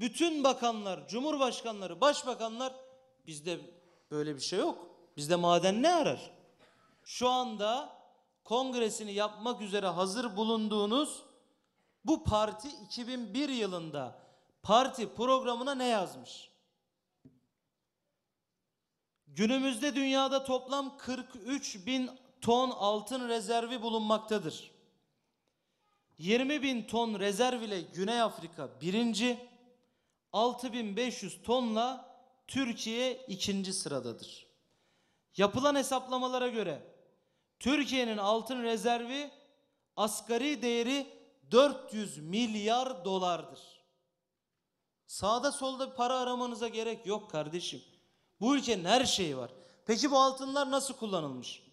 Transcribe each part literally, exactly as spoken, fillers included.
Bütün bakanlar, cumhurbaşkanları, başbakanlar, bizde böyle bir şey yok. Bizde maden ne arar? Şu anda kongresini yapmak üzere hazır bulunduğunuz bu parti iki bin bir yılında parti programına ne yazmış? Günümüzde dünyada toplam kırk üç bin ton altın rezervi bulunmaktadır. yirmi bin ton rezerv ile Güney Afrika birinci, altı bin beş yüz tonla Türkiye ikinci sıradadır. Yapılan hesaplamalara göre Türkiye'nin altın rezervi asgari değeri dört yüz milyar dolardır. Sağda solda para aramanıza gerek yok kardeşim. Bu ülkenin her şeyi var. Peki bu altınlar nasıl kullanılmış?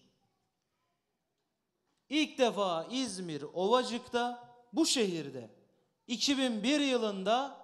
İlk defa İzmir Ovacık'ta, bu şehirde iki bin bir yılında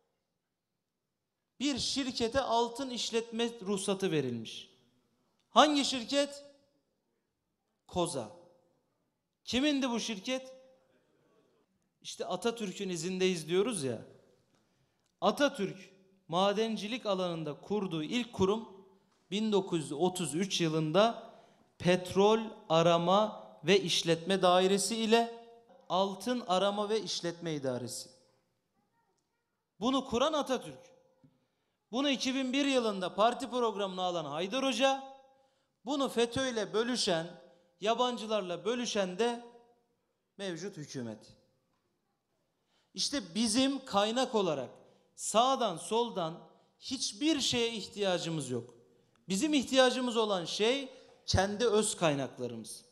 bir şirkete altın işletme ruhsatı verilmiş. Hangi şirket? Koza. Kimindi bu şirket? İşte Atatürk'ün izindeyiz diyoruz ya. Atatürk madencilik alanında kurduğu ilk kurum bin dokuz yüz otuz üç yılında Petrol Arama ve İşletme Dairesi ile Altın Arama ve İşletme İdaresi. Bunu kuran Atatürk. Bunu iki bin bir yılında parti programına alan Haydar Hoca, bunu FETÖ'yle bölüşen, yabancılarla bölüşen de mevcut hükümet. İşte bizim kaynak olarak sağdan soldan hiçbir şeye ihtiyacımız yok. Bizim ihtiyacımız olan şey kendi öz kaynaklarımız.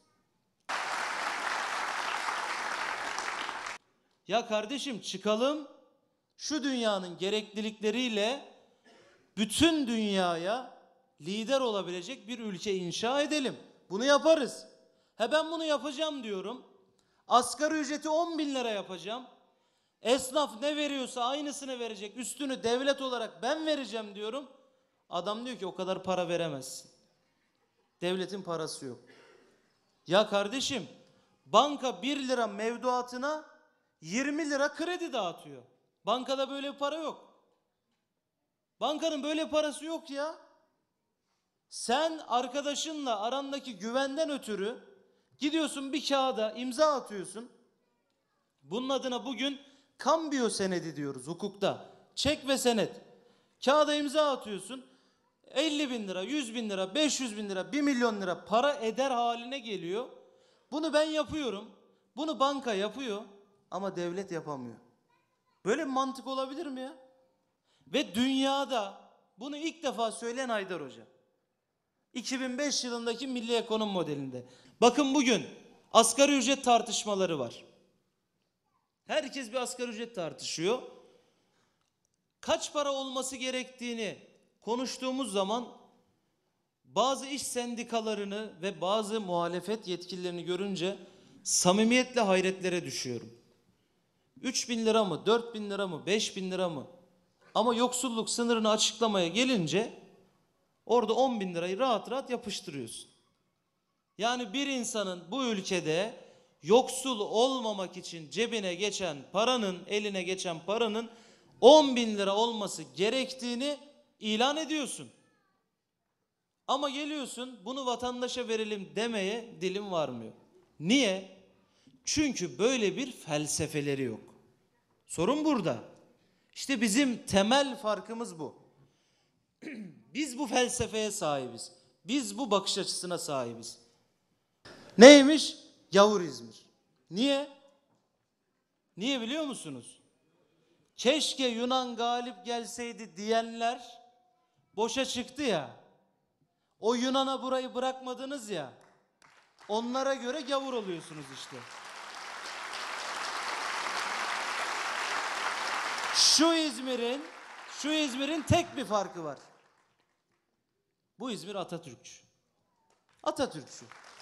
Ya kardeşim, çıkalım şu dünyanın gereklilikleriyle bütün dünyaya lider olabilecek bir ülke inşa edelim. Bunu yaparız. He, ben bunu yapacağım diyorum. Asgari ücreti on bin lira yapacağım. Esnaf ne veriyorsa aynısını verecek. Üstünü devlet olarak ben vereceğim diyorum. Adam diyor ki o kadar para veremezsin. Devletin parası yok. Ya kardeşim, banka bir lira mevduatına yirmi lira kredi dağıtıyor. Bankada böyle bir para yok. Bankanın böyle bir parası yok ya. Sen arkadaşınla arandaki güvenden ötürü gidiyorsun bir kağıda imza atıyorsun. Bunun adına bugün kambiyo senedi diyoruz hukukta. Çek ve senet. Kağıda imza atıyorsun. elli bin lira, yüz bin lira, beş yüz bin lira, bir milyon lira para eder haline geliyor. Bunu ben yapıyorum. Bunu banka yapıyor ama devlet yapamıyor. Böyle bir mantık olabilir mi ya? Ve dünyada bunu ilk defa söyleyen Haydar Hoca. iki bin beş yılındaki Milli Ekonomi Modeli'nde. Bakın bugün asgari ücret tartışmaları var. Herkes bir asgari ücret tartışıyor. Kaç para olması gerektiğini konuştuğumuz zaman bazı iş sendikalarını ve bazı muhalefet yetkililerini görünce samimiyetle hayretlere düşüyorum. üç bin lira mı, dört bin lira mı, beş bin lira mı? Ama yoksulluk sınırını açıklamaya gelince orada on bin lirayı rahat rahat yapıştırıyorsun. Yani bir insanın bu ülkede yoksul olmamak için cebine geçen paranın, eline geçen paranın on bin lira olması gerektiğini ilan ediyorsun. Ama geliyorsun bunu vatandaşa verelim demeye dilim varmıyor. Niye? Çünkü böyle bir felsefeleri yok. Sorun burada. İşte bizim temel farkımız bu. Biz bu felsefeye sahibiz. Biz bu bakış açısına sahibiz. Neymiş? Gavur İzmir. Niye? Niye biliyor musunuz? Keşke Yunan galip gelseydi diyenler boşa çıktı ya. O Yunan'a burayı bırakmadınız ya. Onlara göre gavur oluyorsunuz işte. Şu İzmir'in, şu İzmir'in tek bir farkı var. Bu İzmir Atatürkçü. Atatürkçü.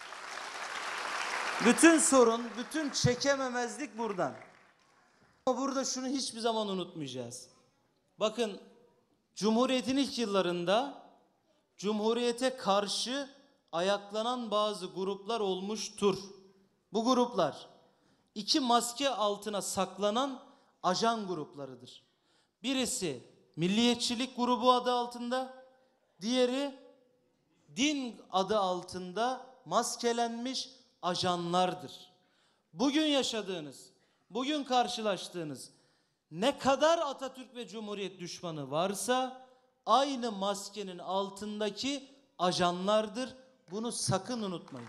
Bütün sorun, bütün çekememezlik buradan. Ama burada şunu hiçbir zaman unutmayacağız. Bakın, Cumhuriyet'in ilk yıllarında Cumhuriyet'e karşı ayaklanan bazı gruplar olmuştur. Bu gruplar iki maske altına saklanan ajan gruplarıdır. Birisi milliyetçilik grubu adı altında, diğeri din adı altında maskelenmiş ajanlardır. Bugün yaşadığınız, bugün karşılaştığınız ne kadar Atatürk ve Cumhuriyet düşmanı varsa aynı maskenin altındaki ajanlardır. Bunu sakın unutmayın.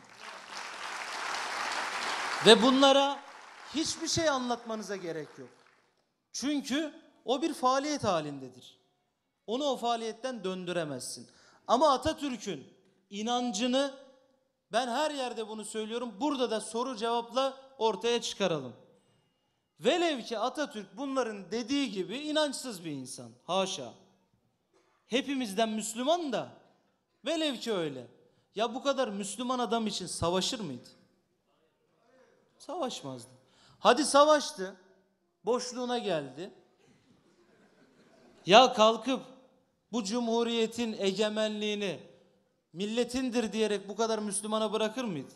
Ve bunlara hiçbir şey anlatmanıza gerek yok. Çünkü o bir faaliyet halindedir. Onu o faaliyetten döndüremezsin. Ama Atatürk'ün inancını ben her yerde bunu söylüyorum. Burada da soru cevapla ortaya çıkaralım. Velev ki Atatürk bunların dediği gibi inançsız bir insan. Haşa. Hepimizden Müslüman da velev ki öyle. Ya bu kadar Müslüman adam için savaşır mıydı? Savaşmazdı. Hadi savaştı. Boşluğuna geldi. Ya kalkıp bu cumhuriyetin egemenliğini milletindir diyerek bu kadar Müslümana bırakır mıydı?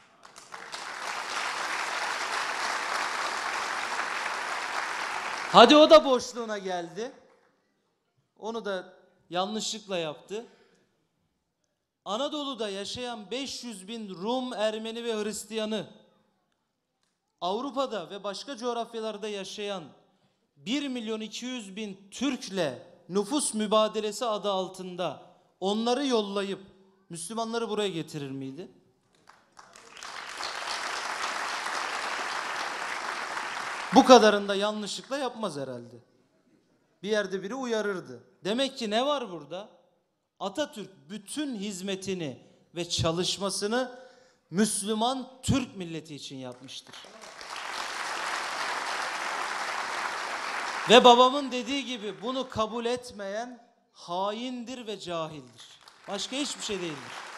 Hadi o da boşluğuna geldi. Onu da yanlışlıkla yaptı. Anadolu'da yaşayan beş yüz bin Rum, Ermeni ve Hristiyanı, Avrupa'da ve başka coğrafyalarda yaşayan bir milyon iki yüz bin Türk'le nüfus mübadelesi adı altında onları yollayıp Müslümanları buraya getirir miydi? Bu kadarını da yanlışlıkla yapmaz herhalde. Bir yerde biri uyarırdı. Demek ki ne var burada? Atatürk bütün hizmetini ve çalışmasını Müslüman Türk milleti için yapmıştır. Ve babamın dediği gibi bunu kabul etmeyen haindir ve cahildir. Başka hiçbir şey değildir.